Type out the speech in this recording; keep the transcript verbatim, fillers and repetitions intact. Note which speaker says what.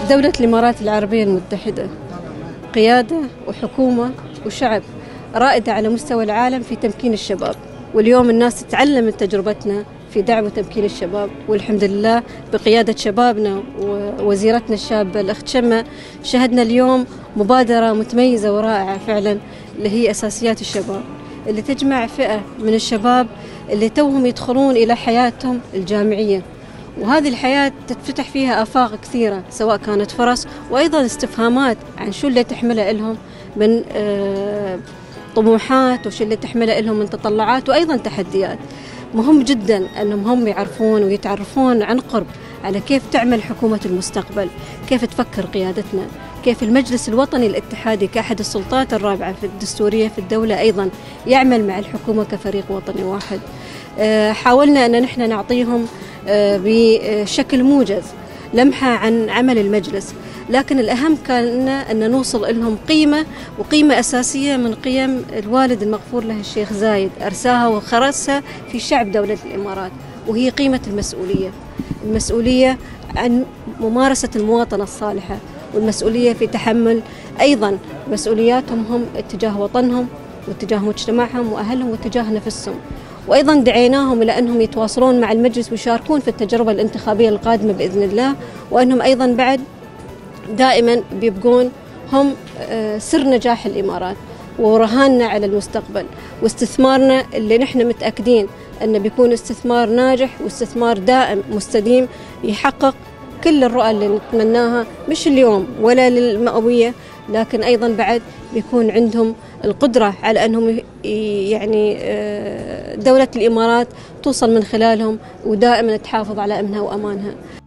Speaker 1: دولة الإمارات العربية المتحدة قيادة وحكومة وشعب رائدة على مستوى العالم في تمكين الشباب، واليوم الناس تتعلم من تجربتنا في دعم وتمكين الشباب، والحمد لله بقيادة شبابنا ووزيرتنا الشابة الأخت شمة شهدنا اليوم مبادرة متميزة ورائعة فعلا اللي هي أساسيات الشباب، اللي تجمع فئة من الشباب اللي توهم يدخلون إلى حياتهم الجامعية، وهذه الحياة تتفتح فيها آفاق كثيرة سواء كانت فرص وأيضا استفهامات عن شو اللي تحمله لهم من طموحات وشو اللي تحمله لهم من تطلعات وأيضا تحديات. مهم جدا أنهم هم يعرفون ويتعرفون عن قرب على كيف تعمل حكومة المستقبل، كيف تفكر قيادتنا، كيف المجلس الوطني الاتحادي كأحد السلطات الرابعة في الدستورية في الدولة أيضا يعمل مع الحكومة كفريق وطني واحد. حاولنا أن نحن نعطيهم بشكل موجز لمحة عن عمل المجلس، لكن الأهم كان أن نوصل لهم قيمة وقيمة أساسية من قيم الوالد المغفور له الشيخ زايد أرساها وخرسها في شعب دولة الإمارات، وهي قيمة المسؤولية، المسؤولية عن ممارسة المواطنة الصالحة، والمسؤولية في تحمل أيضا مسؤولياتهم هم اتجاه وطنهم واتجاه مجتمعهم وأهلهم واتجاه نفسهم. وأيضا دعيناهم إلى أنهم يتواصلون مع المجلس ويشاركون في التجربة الانتخابية القادمة بإذن الله، وأنهم أيضا بعد دائما بيبقون هم سر نجاح الإمارات ورهاننا على المستقبل، واستثمارنا اللي نحن متأكدين أنه بيكون استثمار ناجح واستثمار دائم مستديم يحقق كل الرؤى اللي نتمناها، مش اليوم ولا للمئوية، لكن أيضا بعد بيكون عندهم القدرة على أنهم يعني دولة الإمارات توصل من خلالهم ودائما تحافظ على أمنها وأمانها.